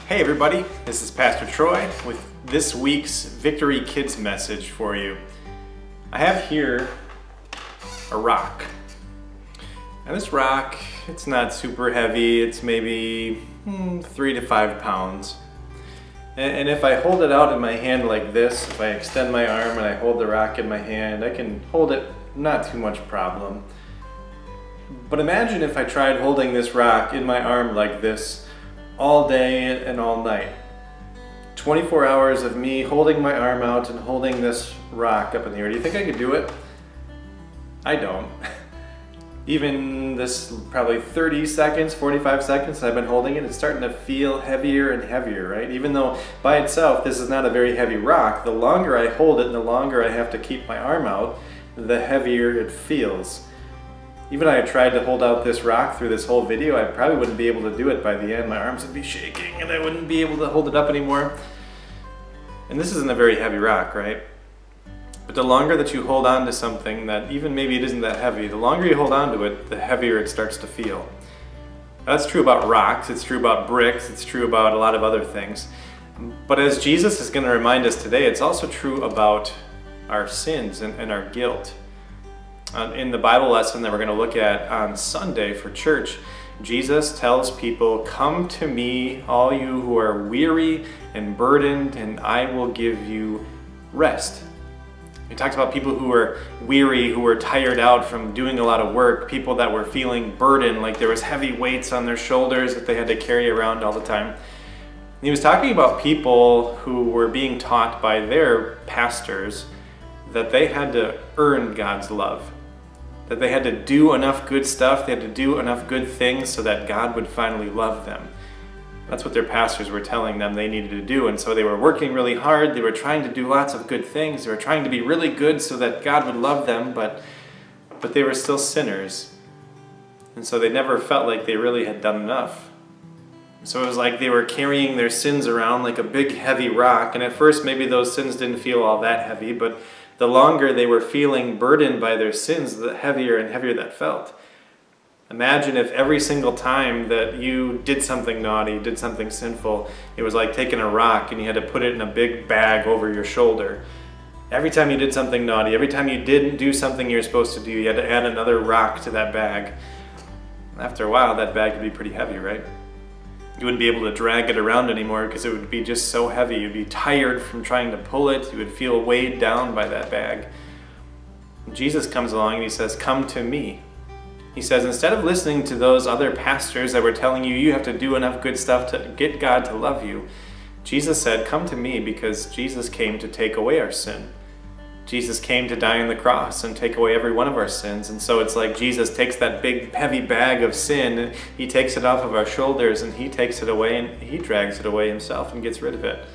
Hey everybody, this is Pastor Troy with this week's Victory Kids message for you. I have here a rock. And this rock, it's not super heavy, it's maybe 3 to 5 pounds. And if I hold it out in my hand like this, if I extend my arm and I hold the rock in my hand, I can hold it not too much problem. But imagine if I tried holding this rock in my arm like this all day and all night. 24 hours of me holding my arm out and holding this rock up in the air. Do you think I could do it? I don't. Even this probably 30 seconds, 45 seconds I've been holding it, it's starting to feel heavier and heavier, right? Even though by itself this is not a very heavy rock, the longer I hold it and the longer I have to keep my arm out, the heavier it feels. Even if I tried to hold out this rock through this whole video, I probably wouldn't be able to do it by the end. My arms would be shaking and I wouldn't be able to hold it up anymore. And this isn't a very heavy rock, right? But the longer that you hold on to something that even maybe it isn't that heavy, the longer you hold on to it, the heavier it starts to feel. That's true about rocks, it's true about bricks, it's true about a lot of other things. But as Jesus is going to remind us today, it's also true about our sins and our guilt. In the Bible lesson that we're going to look at on Sunday for church, Jesus tells people, "Come to me, all you who are weary and burdened, and I will give you rest." He talks about people who were weary, who were tired out from doing a lot of work, people that were feeling burdened, like there was heavy weights on their shoulders that they had to carry around all the time. And he was talking about people who were being taught by their pastors that they had to earn God's love. That they had to do enough good stuff, they had to do enough good things so that God would finally love them. That's what their pastors were telling them they needed to do, and so they were working really hard, they were trying to do lots of good things, they were trying to be really good so that God would love them, but they were still sinners. And so they never felt like they really had done enough. So it was like they were carrying their sins around like a big heavy rock, and at first maybe those sins didn't feel all that heavy, but the longer they were feeling burdened by their sins, the heavier and heavier that felt. Imagine if every single time that you did something naughty, did something sinful, it was like taking a rock and you had to put it in a big bag over your shoulder. Every time you did something naughty, every time you didn't do something you're supposed to do, you had to add another rock to that bag. After a while, that bag could be pretty heavy, right? You wouldn't be able to drag it around anymore because it would be just so heavy. You'd be tired from trying to pull it. You would feel weighed down by that bag. Jesus comes along and he says, "Come to me." He says, instead of listening to those other pastors that were telling you you have to do enough good stuff to get God to love you, Jesus said, "Come to me," because Jesus came to take away our sin. Jesus came to die on the cross and take away every one of our sins. And so it's like Jesus takes that big heavy bag of sin and he takes it off of our shoulders and he takes it away and he drags it away himself and gets rid of it.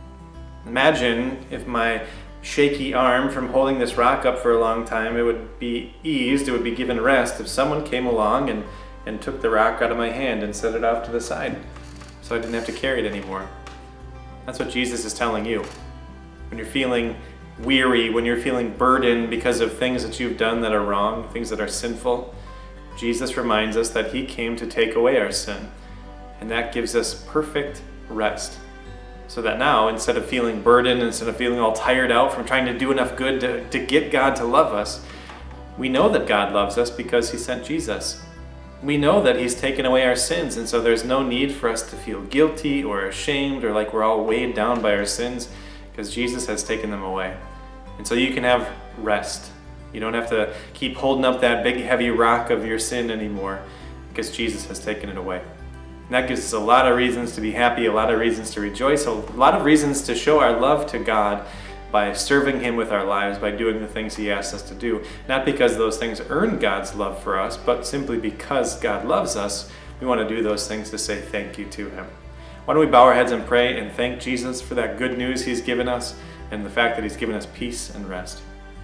Imagine if my shaky arm from holding this rock up for a long time, it would be eased, it would be given rest if someone came along and took the rock out of my hand and set it off to the side so I didn't have to carry it anymore. That's what Jesus is telling you. When you're feeling weary, when you're feeling burdened because of things that you've done that are wrong, things that are sinful, Jesus reminds us that he came to take away our sin. And that gives us perfect rest. So that now, instead of feeling burdened, instead of feeling all tired out from trying to do enough good to get God to love us, we know that God loves us because he sent Jesus. We know that he's taken away our sins, and so there's no need for us to feel guilty or ashamed or like we're all weighed down by our sins, because Jesus has taken them away. And so you can have rest. You don't have to keep holding up that big heavy rock of your sin anymore, because Jesus has taken it away. And that gives us a lot of reasons to be happy, a lot of reasons to rejoice, a lot of reasons to show our love to God by serving him with our lives, by doing the things he asks us to do. Not because those things earn God's love for us, but simply because God loves us, we want to do those things to say thank you to him. Why don't we bow our heads and pray and thank Jesus for that good news he's given us and the fact that he's given us peace and rest.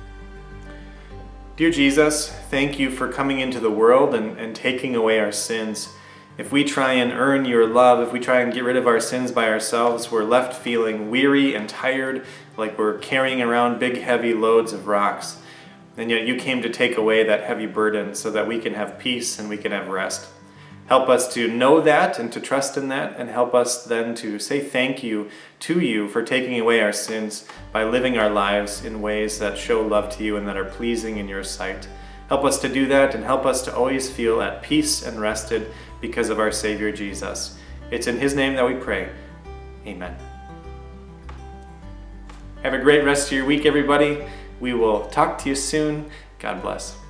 Dear Jesus, thank you for coming into the world and taking away our sins. If we try and earn your love, if we try and get rid of our sins by ourselves, we're left feeling weary and tired, like we're carrying around big heavy loads of rocks. And yet you came to take away that heavy burden so that we can have peace and we can have rest. Help us to know that and to trust in that, and help us then to say thank you to you for taking away our sins by living our lives in ways that show love to you and that are pleasing in your sight. Help us to do that, and help us to always feel at peace and rested because of our Savior Jesus. It's in His name that we pray. Amen. Have a great rest of your week, everybody. We will talk to you soon. God bless.